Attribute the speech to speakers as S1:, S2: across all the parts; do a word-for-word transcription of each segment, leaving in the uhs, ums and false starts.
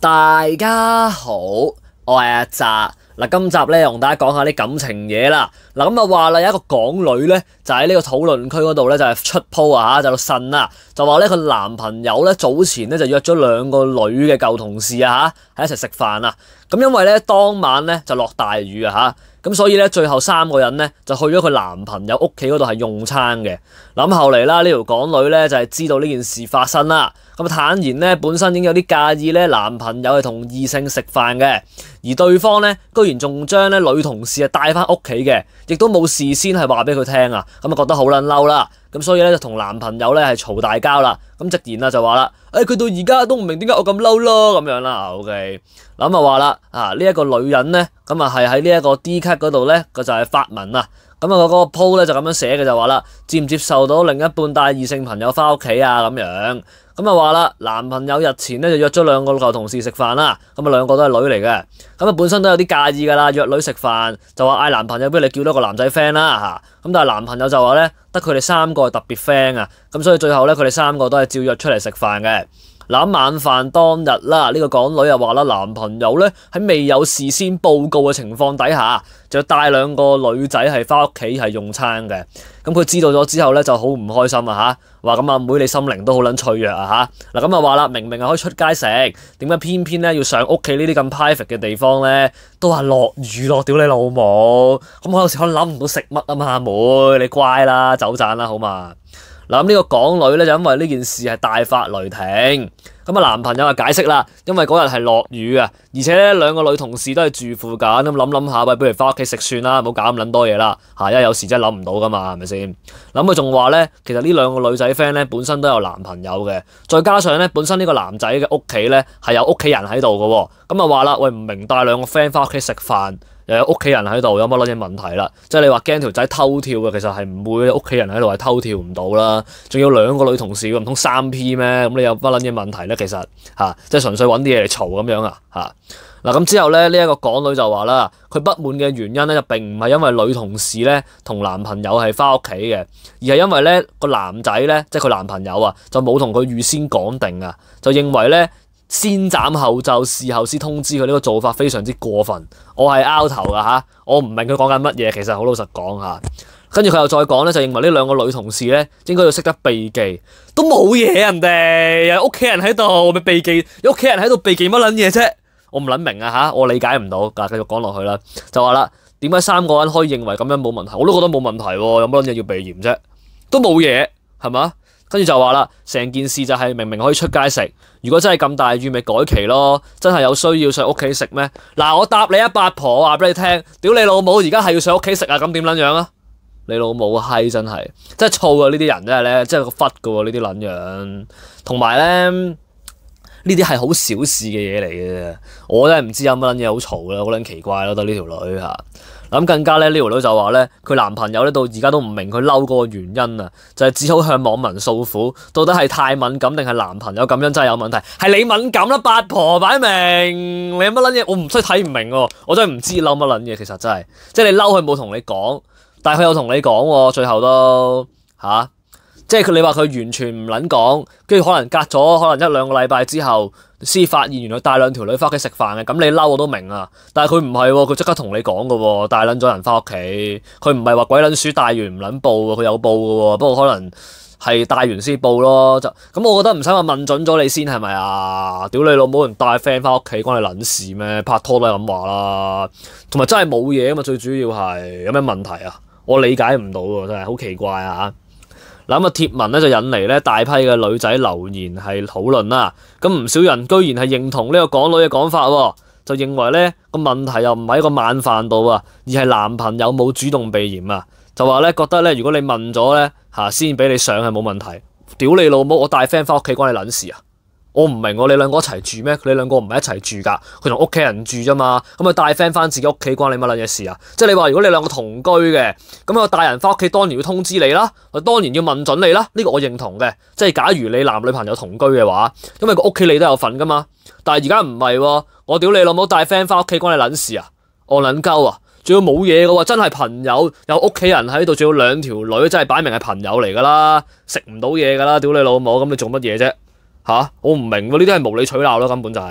S1: 大家好，我係阿澤。嗱，今集咧同大家講下啲感情嘢啦。嗱，咁啊話啦，有一個港女咧就喺呢個討論區嗰度咧就係出 po 啊吓，就呻啦，就話咧佢男朋友咧早前咧就約咗兩個女嘅舊同事啊吓喺一齊食飯啊。咁因為咧當晚咧就落大雨啊吓，咁所以咧最後三個人咧就去咗佢男朋友屋企嗰度係用餐嘅。嗱，咁後嚟啦，呢條港女咧就係知道呢件事發生啦。咁坦言咧本身已經有啲介意咧男朋友係同異性食飯嘅，而對方咧居然仲將咧女同事啊帶翻屋企嘅，亦都冇事先係話俾佢聽啊，咁啊覺得好撚嬲啦，咁所以咧就同男朋友咧係嘈大交啦。咁直言啦就話啦，誒、哎、佢到而家都唔明點解我咁嬲咯咁樣啦。OK，咁啊話啦啊呢一個女人咧咁啊係喺呢一個 D 卡嗰度咧，佢就係發文啊。咁啊，嗰個 po 咧就咁樣寫嘅，就話啦，接唔接受到另一半帶異性朋友翻屋企啊？咁樣咁啊話啦，男朋友日前咧就約咗兩個舊同事食飯啦。咁啊兩個都係女嚟嘅，咁啊本身都有啲介意噶啦，約女食飯就話嗌男朋友不如你叫多個男仔 friend 啦嚇。咁但係男朋友就話咧，得佢哋三個係特別 friend 啊。咁所以最後咧，佢哋三個都係照約出嚟食飯嘅。嗱，晚飯當日啦，呢個港女又話啦，男朋友咧喺未有事先報告嘅情況底下，就帶兩個女仔係翻屋企係用餐嘅。咁佢知道咗之後咧，就好唔開心啊嚇，話咁阿妹你心靈都好撚脆弱啊嚇。嗱咁啊話啦，明明係可以出街食，點解偏偏咧要上屋企呢啲咁 private 嘅地方咧？都話落雨咯，屌你老母！咁我有時可能諗唔到食乜啊嘛，阿妹你乖啦，走盞啦好嘛？嗱，咁呢個港女咧就因為呢件事係大發雷霆，咁啊男朋友就解釋啦，因為嗰日係落雨啊，而且咧兩個女同事都係住附近，咁諗諗下，喂，不如翻屋企食算啦，唔好搞咁撚多嘢啦嚇，因為有時真係諗唔到噶嘛，係咪先？咁佢仲話咧，其實呢兩個女仔 friend 咧本身都有男朋友嘅，再加上咧本身呢個男仔嘅屋企咧係有屋企人喺度嘅喎，咁啊話啦，喂唔明帶兩個 friend 翻屋企食飯。又有屋企人喺度，有乜撚嘢問題啦？即係你話驚條仔偷跳嘅，其實係唔會，屋企人喺度係偷跳唔到啦。仲有兩個女同事，唔通三 P 咩？咁你有乜撚嘢問題咧？其實嚇、啊，即係純粹揾啲嘢嚟嘈咁樣啊嚇。嗱咁之後咧，呢、這、一個港女就話啦，佢不滿嘅原因咧就並唔係因為女同事咧同男朋友係翻屋企嘅，而係因為咧個男仔咧，即係佢男朋友啊，就冇同佢預先講定啊，就認為咧。先斬後奏，事後先通知佢，呢個做法非常之過分。我係拗頭噶嚇，我唔明佢講緊乜嘢。其實好老實講嚇，跟住佢又再講咧，就認為呢兩個女同事咧應該要識得避忌，都冇嘢人哋有屋企人喺度，咪避忌，有屋企人喺度避忌乜撚嘢啫？我唔撚明啊嚇，我理解唔到。但係繼續講落去啦，就話啦，點解三個人可以認為咁樣冇問題？我都覺得冇問題喎，有乜撚嘢要避嫌啫？都冇嘢係嘛？跟住就話啦，成件事就係明明可以出街食，如果真係咁大雨，咪改期咯。真係有需要上屋企食咩？嗱，我答你啊，八婆話俾你聽，屌你老母，而家係要上屋企食啊，咁點撚樣啊？你老母閪真係，真係燥啊！呢啲人真係咧，真係個忽噶喎呢啲撚樣。同埋咧，呢啲係好小事嘅嘢嚟嘅，我真係唔知有乜撚嘢好嘈啦，好撚奇怪咯，得呢條女嚇。咁更加咧，呢條女就話咧，佢男朋友咧到而家都唔明佢嬲嗰個原因啊，就係只好向網民訴苦，到底係太敏感定係男朋友咁樣真係有問題？係你敏感啦，八婆擺明，你有乜撚嘢？我唔真係睇唔明喎，我真係唔知嬲乜撚嘢，其實真係，即係你嬲佢冇同你講，但係佢有同你講喎，最後都吓、啊，即係佢你話佢完全唔撚講，跟住可能隔咗可能一兩個禮拜之後。先發現原來帶兩條女翻屋企食飯嘅，咁你嬲我都明啊！但係佢唔係喎，佢即刻同你講嘅喎，帶撚咗人翻屋企，佢唔係話鬼撚鼠帶完唔撚報喎，佢有報嘅喎，不過可能係帶完先報咯。就咁，我覺得唔使話問準咗你先係咪啊？屌你老母，人帶 friend 翻屋企關你撚事咩？拍拖都係咁話啦，同埋真係冇嘢啊嘛，最主要係有咩問題啊？我理解唔到喎，真係好奇怪啊！嗱咁啊，貼文咧就引嚟咧大批嘅女仔留言係討論啦。咁唔少人居然係認同呢個港女嘅講法喎，就認為咧個問題又唔喺個晚飯度啊，而係男朋友冇主動避嫌啊。就話咧覺得咧，如果你問咗咧嚇先俾你上係冇問題。屌你老母，我帶 friend 翻屋企關你撚事啊！我唔明喎，你兩個一齊住咩？你兩個唔係一齊住㗎，佢同屋企人住啫嘛。咁啊帶 friend 翻自己屋企關你乜撚嘢事啊？即係你話如果你兩個同居嘅，咁啊帶人翻屋企當然要通知你啦，我當然要問準你啦。呢個我認同嘅。即係假如你男女朋友同居嘅話，因為個屋企你都有份㗎嘛。但係而家唔係喎，我屌你老母帶 friend 翻屋企關你撚事啊？我撚鳩啊！仲要冇嘢嘅喎，真係朋友有屋企人喺度，仲有兩條女，真係擺明係朋友嚟㗎啦，食唔到嘢㗎啦，屌你老母，咁你做乜嘢啫？吓、啊，我唔明喎，呢啲係無理取鬧咯，根本就係、是。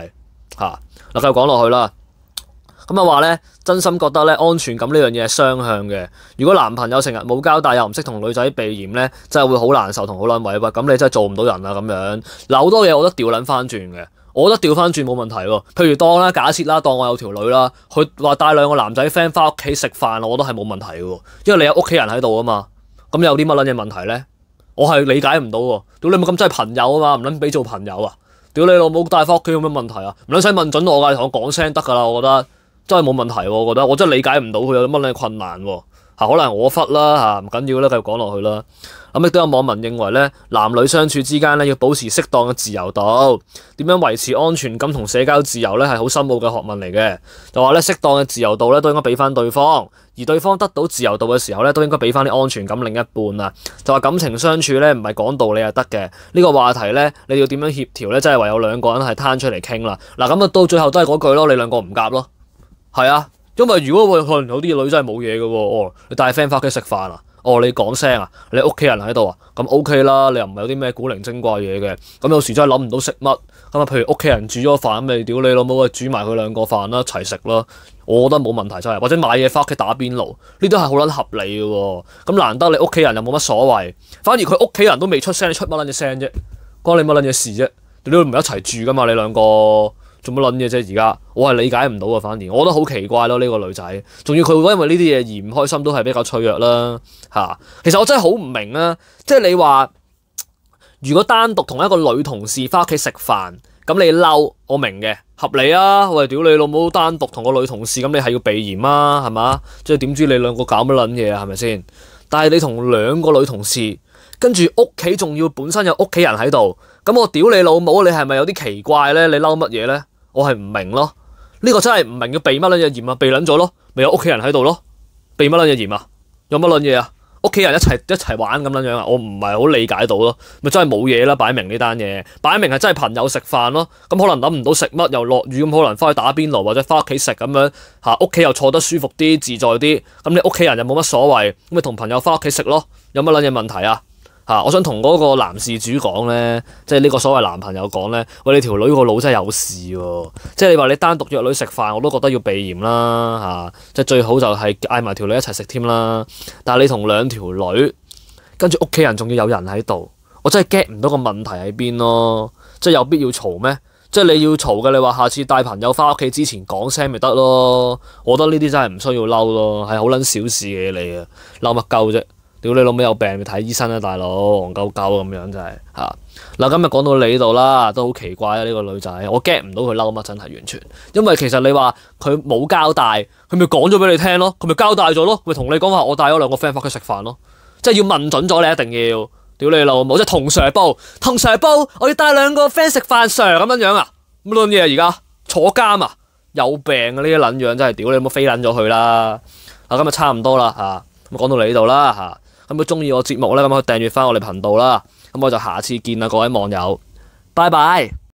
S1: 嚇。嗱，繼續講落去啦。咁啊話咧，真心覺得咧安全感呢樣嘢係雙向嘅。如果男朋友成日冇交代又唔識同女仔避嫌咧，真係會好難受同好撚委屈。咁你真係做唔到人啊咁樣。嗱，好多嘢我覺得調撚翻轉嘅，我覺得調翻轉冇問題喎。譬如當啦，假設啦，當我有條女啦，佢話帶兩個男仔 friend 翻屋企食飯，我覺得係冇問題嘅，因為你有屋企人喺度啊嘛。咁有啲乜撚嘢問題咧？我係理解唔到喎。屌你冇咁真係朋友啊嘛，唔撚俾做朋友啊？屌你老母帶翻屋企有咩問題啊？唔撚使問準我㗎，你同我講聲得㗎啦，我覺得。真係冇問題喎，我覺得我真係理解唔到佢有乜嘢困難喎。嚇，可能係我忽啦嚇，唔緊要啦，繼續講落去啦。咁亦都有網民認為咧，男女相處之間咧要保持適當嘅自由度，點樣維持安全感同社交自由咧係好深奧嘅學問嚟嘅。就話咧適當嘅自由度咧都應該俾翻對方，而對方得到自由度嘅時候咧都應該俾翻啲安全感另一半啊。就話感情相處咧唔係講道理就得嘅，呢個話題咧你要點樣協調咧，真係唯有兩個人係攤出嚟傾啦。嗱，咁啊到最後都係嗰句咯，你兩個唔夾咯。係啊，因為如果會可能有啲女真係冇嘢嘅喎，哦，你帶 friend 翻屋企食飯啊，哦你講聲啊，你屋企人喺度啊，咁 OK 啦，你又唔係有啲咩古靈精怪嘢嘅，咁有時真係諗唔到食乜，咁啊譬如屋企人煮咗飯，咁你屌你老母煮埋佢兩個飯啦，一齊食啦，我覺得冇問題真係，或者買嘢翻屋企打邊爐，呢都係好撚合理嘅喎，咁難得你屋企人又冇乜所謂，反而佢屋企人都未出聲，你出乜撚嘢聲啫？關你乜撚嘢事啫？你都唔係一齊住噶嘛，你兩個。做乜撚嘢啫？而家我係理解唔到啊，反而我覺得好奇怪咯。呢個女仔，仲要佢會因為呢啲嘢而唔開心，都係比較脆弱啦嚇。其實我真係好唔明啊，即係你話如果單獨同一個女同事翻屋企食飯，咁你嬲，我明嘅，合理啊。喂，屌你老母，單獨同個女同事，咁你係要避嫌啊，係嘛？即係點知你兩個搞乜撚嘢啊？係咪先？但係你同兩個女同事，跟住屋企仲要本身有屋企人喺度，咁我屌你老母，你係咪有啲奇怪咧？你嬲乜嘢咧？我係唔明咯，呢個真係唔明要避乜撚嘢嫌啊？避撚咗咯，咪有屋企人喺度咯，避乜撚嘢嫌啊？有乜撚嘢啊？屋企人一齊一齊玩咁樣樣啊？我唔係好理解到咯，咪真係冇嘢啦，擺明呢單嘢，擺明係真係朋友食飯咯。咁可能諗唔到食乜，又落雨，咁可能翻去打邊爐或者翻屋企食咁樣嚇，屋企又坐得舒服啲，自在啲。咁你屋企人又冇乜所謂，咁咪同朋友翻屋企食咯，有乜撚嘢問題啊？啊！我想同嗰個男事主講咧，即係呢個所謂男朋友講咧，喂，你條女個腦真係有事喎！即係你話你單獨約女食飯，我都覺得要避嫌啦嚇、啊，即係最好就係嗌埋條女一齊食添啦。但係你同兩條女，跟住屋企人仲要有人喺度，我真係 get 唔到個問題喺邊咯。即係有必要嘈咩？即係你要嘈嘅，你話下次帶朋友翻屋企之前講聲咪得咯。我覺得呢啲真係唔需要嬲咯，係好撚小事嘅嘢嚟嘅，嬲乜鳩啫？屌你老味有病咪睇醫生啦，大佬戇鳩鳩咁樣真係嚇。嗱，今日講到你呢度啦，都好奇怪啊！呢個女仔我 get 唔到佢嬲乜，真係完全。因為其實你話佢冇交代，佢咪講咗俾你聽咯，佢咪交代咗咯，咪同你講話我帶咗兩個 friend 翻屋企食飯咯，即係要問準咗你一定要。屌你老母，即係同 Sir 報，同 Sir 報，我要帶兩個 friend 食飯 Sir 咁樣樣啊？乜撚嘢啊？而家坐監啊？有病啊！呢啲撚樣真係屌你有冇飛撚咗佢啦！啊，今日差唔多啦嚇，咁講到你呢度啦嚇。咁如果中意我節目咧，咁可以訂閱翻我哋頻道啦。咁我就下次見啦，各位網友，拜拜。